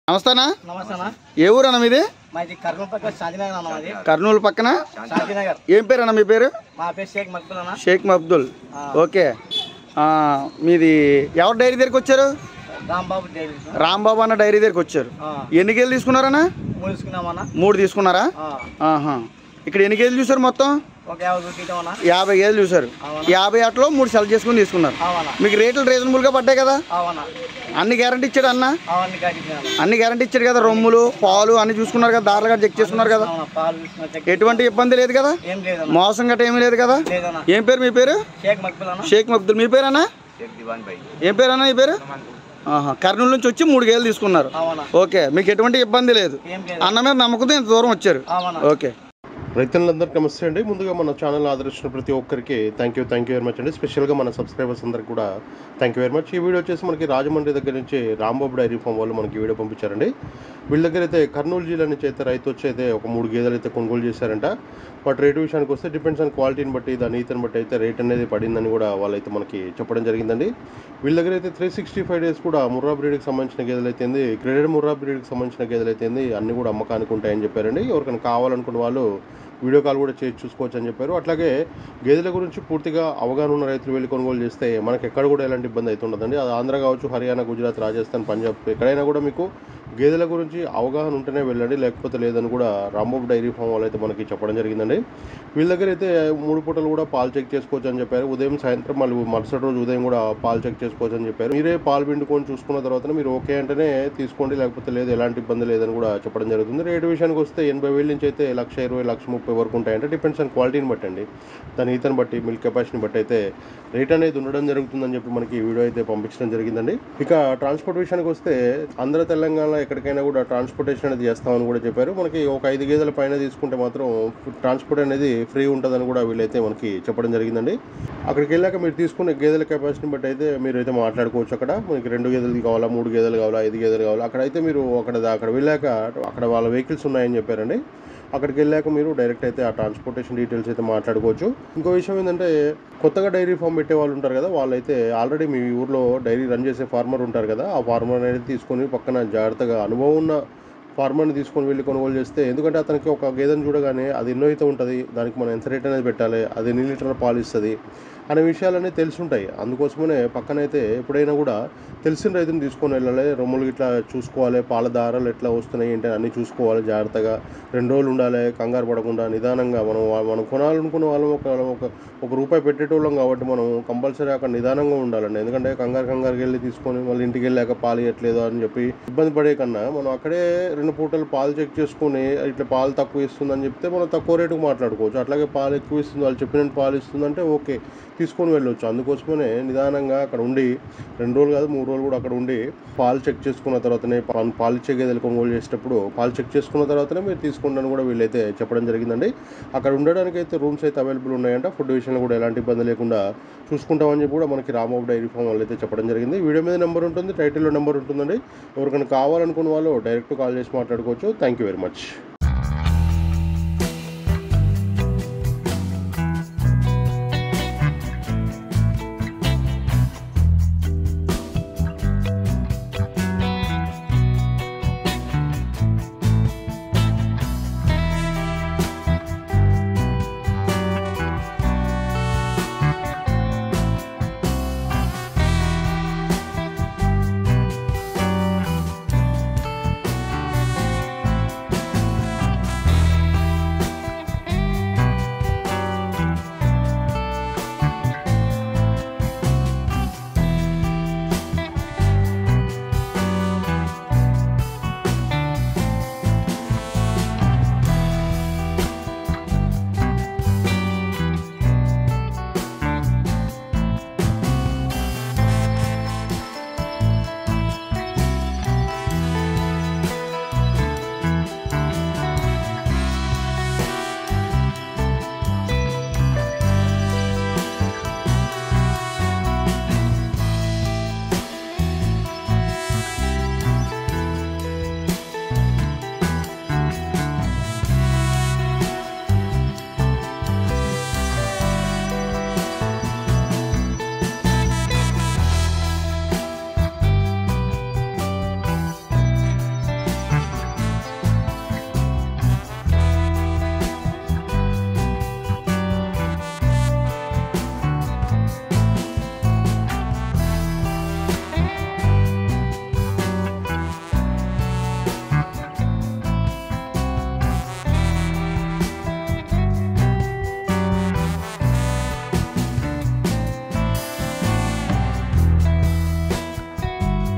నమస్తేనా. నమస్తేనా. ఏ ఊరన్నా మీది? మాది కర్నూలు పక్కన శాంతినగర్ అన్న. మాది కర్నూలు పక్కన శాంతినగర్. ఏం పేరు అన్న మీ పేరు? మా పేరు షేక్ మక్బుల్ అన్న. షేక్ మక్బుల్. ఓకే. మీది ఎవరు డైరీ దగ్గరికి వచ్చారు? రాంబాబు డైరీ. రాంబాబు అన్న డైరీ దగ్గరికి వచ్చారు. ఎన్ని కేజీలు తీసుకున్నారన్నా? 3 తీసుకున్నామన్నా. 3 తీసుకున్నారా? ఇక్కడ ఎన్ని కేజీలు చూసారు మొత్తం? ఒక 50 తీసామన్నా. 50 కేజీలు చూసారు. 50 అట్లో 3 సెలెక్ట్ చేసుకుని తీసుకున్నారు. మీకు రేట్లు రీజనబుల్గా పడ్డాయి కదా? అన్ని గ్యారంటీ ఇచ్చాడు అన్న? అన్ని గ్యారంటీ ఇచ్చాడు కదా? రొమ్ములు పాలు అన్ని చూసుకున్నారు కదా? దారులుగా చెక్ చేసుకున్నారు కదా? ఎటువంటి ఇబ్బంది లేదు కదా? మోసం గట్రా ఏమీ లేదు కదా? ఏం పేరు మీ పేరు? షేక్ మక్బుల్. మీ పేరు అన్న? ఏం పేరు అన్న? ఈ పేరు? కర్నూలు నుంచి వచ్చి 3 కేజీలు తీసుకున్నారు. ఓకే. మీకు ఎటువంటి ఇబ్బంది లేదు. అన్న మీద నమ్మకంతో ఇంత దూరం వచ్చారు. ఓకే. రైతులందరికీ నమస్తే అండి. ముందుగా మన ఛానల్ ఆదరించిన ప్రతి ఒక్కరికి థ్యాంక్ యూ వెరీ మచ్ అండి. స్పెషల్గా మన సబ్స్క్రైబర్స్ అందరికి కూడా థ్యాంక్ యూ వెరీ మచ్. ఈ వీడియో వచ్చేసి మనకి రాజమండ్రి దగ్గర నుంచి రాంబాబు డైరీ ఫామ్ వాళ్ళు మనకి వీడియో పంపించారండి. వీళ్ళ దగ్గర అయితే కర్నూలు జిల్లా నుంచి అయితే రైతు వచ్చి అయితే ఒక 3 గేదెలు అయితే కొనుగోలు చేశారంట. బట్ రేటు విషయానికి వస్తే డిపెండ్స్ ఆన్ క్వాలిటీని బట్టి దాని ఈతని బట్టి అయితే రేట్ అనేది పడిందని కూడా వాళ్ళైతే మనకి చెప్పడం జరిగిందండి. వీళ్ళ దగ్గర అయితే 365 డేస్ కూడా ముర్రా బ్రీడ్కి సంబంధించిన గేదెలు అయితే గ్రేడెడ్ ముర్రా బ్రీడ్కి సంబంధించిన గేదెలు అయితే అన్ని కూడా అమ్మకానికి ఉంటాయని చెప్పారండి. ఎవరికైనా కావాలనుకున్న వాళ్ళు వీడియో కాల్ కూడా చేసి చూసుకోవచ్చు అని చెప్పారు. అట్లాగే గేదెల గురించి పూర్తిగా అవగాహన ఉన్న రైతులు వెళ్ళి కొనుగోలు చేస్తే మనకి ఎక్కడ కూడా ఎలాంటి ఇబ్బంది అయితే ఉండదండి. అది ఆంధ్ర కావచ్చు, హర్యానా, గుజరాత్, రాజస్థాన్, పంజాబ్ ఎక్కడైనా కూడా మీకు గేదెల గురించి అవగాహన ఉంటేనే వెళ్ళండి, లేకపోతే లేదని కూడా రాంబాబు డైరీ ఫామ్ వాళ్ళు అయితే మనకి చెప్పడం జరిగిందండి. వీళ్ళ దగ్గర అయితే 3 పూటలు కూడా పాలు చెక్ చేసుకోవచ్చు అని చెప్పారు. ఉదయం సాయంత్రం మళ్ళీ మరుసటి రోజు ఉదయం కూడా పాలు చెక్ చేసుకోవచ్చు అని చెప్పారు. మీరే పాలు పిండుకొని చూసుకున్న తర్వాత మీరు ఓకే అంటేనే తీసుకోండి, లేకపోతే లేదు ఎలాంటి ఇబ్బంది లేదని కూడా చెప్పడం జరుగుతుంది. రేటు విషయానికి వస్తే 80,000 నుంచి అయితే 1,20,000, 1,30,000 వరకు ఉంటాయంటే డిపెండ్స్ ఆన్ క్వాలిటీని బట్టి అండి, దాని ఈతని బట్టి, మిల్క్ కెపాసిటీని బట్టి అయితే రేట్ అనేది ఉండడం జరుగుతుందని చెప్పి మనకి వీడియో అయితే పంపించడం జరిగిందండి. ఇక ట్రాన్స్పోర్ట్ విషయానికి వస్తే ఆంధ్ర తెలంగాణ ఎక్కడికైనా కూడా ట్రాన్స్పోర్టేషన్ అనేది చేస్తామని కూడా చెప్పారు. మనకి ఒక 5 గేదెల పైన తీసుకుంటే మాత్రం ట్రాన్స్పోర్ట్ అనేది ఫ్రీ ఉంటుందని కూడా వీళ్ళైతే మనకి చెప్పడం జరిగిందండి. అక్కడికి వెళ్ళాక మీరు తీసుకునే గేదెల కెపాసిటీని బట్టి అయితే మీరు అయితే మాట్లాడుకోవచ్చు. అక్కడ మీకు 2 గేదెలు కావాలా, 3 గేదెలు కావాలా, 5 గేదెలు కావాలా, అక్కడైతే మీరు అక్కడ వెళ్ళాక అక్కడ వాళ్ళ వెహికల్స్ ఉన్నాయని చెప్పారండి. అక్కడికి వెళ్ళాక మీరు డైరెక్ట్ అయితే ఆ ట్రాన్స్పోర్టేషన్ డీటెయిల్స్ అయితే మాట్లాడుకోవచ్చు. ఇంకో విషయం ఏంటంటే కొత్తగా డైరీ ఫామ్ పెట్టే వాళ్ళు ఉంటారు కదా, వాళ్ళైతే ఆల్రెడీ మీ ఊర్లో డైరీ రన్ చేసే ఫార్మర్ ఉంటారు కదా, ఆ ఫార్మర్ అనేది తీసుకొని పక్కన జాగ్రత్తగా అనుభవం ఉన్న ఫార్మర్ని తీసుకొని వెళ్ళి కొనుగోలు చేస్తే, ఎందుకంటే అతనికి ఒక గేదెను చూడగానే అది ఎన్నో అయితే ఉంటుంది, దానికి మనం ఎంత రేట్ అనేది పెట్టాలి, అది ఎన్ని లీటర్ల పాలు ఇస్తుంది అనే విషయాలన్నీ తెలుసుంటాయి. అందుకోసమనే పక్కనైతే ఎప్పుడైనా కూడా తెలిసిన రైతుని తీసుకొని వెళ్ళాలి. రొమ్ములు ఇట్లా చూసుకోవాలి, పాల దారాలు ఎట్లా వస్తున్నాయి ఏంటి అన్నీ చూసుకోవాలి జాగ్రత్తగా. 2 రోజులు ఉండాలి, కంగారు పడకుండా నిదానంగా. మనం కొనాలనుకున్న వాళ్ళం ఒక రూపాయి పెట్టేటోళ్ళం కాబట్టి మనం కంపల్సరీ అక్కడ నిదానంగా ఉండాలండి. ఎందుకంటే కంగారుకి వెళ్ళి తీసుకొని మళ్ళీ ఇంటికి వెళ్ళాక పాలు ఇవ్వట్లేదు అని చెప్పి ఇబ్బంది పడే కన్నా మనం అక్కడే 2 పూటలు పాలు చెక్ చేసుకుని ఇట్లా పాలు తక్కువ ఇస్తుందని చెప్తే మనం తక్కువ రేటుకు మాట్లాడుకోవచ్చు. అట్లాగే పాలు ఎక్కువ ఇస్తుంది, వాళ్ళు చెప్పినట్టు పాలు ఇస్తుందంటే ఓకే తీసుకొని వెళ్ళొచ్చు. అందుకోసమనే నిదానంగా అక్కడ ఉండి 2 రోజులు కాదు 3 రోజులు కూడా అక్కడ ఉండి పాలు చెక్ చేసుకున్న తర్వాతనే పాలు ఇచ్చే గేదెలు కొనుగోలు చేసేటప్పుడు పాలు చెక్ చేసుకున్న తర్వాతనే మీరు తీసుకుంటాను కూడా వీళ్ళైతే చెప్పడం జరిగిందండి. అక్కడ ఉండడానికి అయితే రూమ్స్ అయితే అవైలబుల్ ఉన్నాయంట. ఫుడ్ విషయంలో కూడా ఎలాంటి ఇబ్బంది లేకుండా చూసుకుంటామని చెప్పి కూడా మనకి రాంబాబు డైరీ ఫామ్ వాళ్ళు అయితే చెప్పడం జరిగింది. వీడియో మీద నెంబర్ ఉంటుంది, టైటిల్లో నెంబర్ ఉంటుందండి. ఎవరికైనా కావాలనుకున్న వాళ్ళు డైరెక్ట్ కాల్ చేసి మాట్లాడుకోవచ్చు. Thank you very much.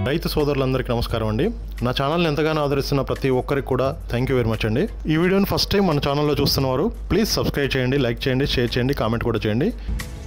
రైతు సోదరులందరికీ నమస్కారం అండి. నా ఛానల్ని ఎంతగానో ఆదరిస్తున్న ప్రతి ఒక్కరికి కూడా థ్యాంక్ యూ వెరీ మచ్ అండి. ఈ వీడియోని ఫస్ట్ టైం మన ఛానల్లో చూస్తున్నవారు ప్లీజ్ సబ్స్క్రైబ్ చేయండి, లైక్ చేయండి, షేర్ చేయండి, కామెంట్ కూడా చేయండి.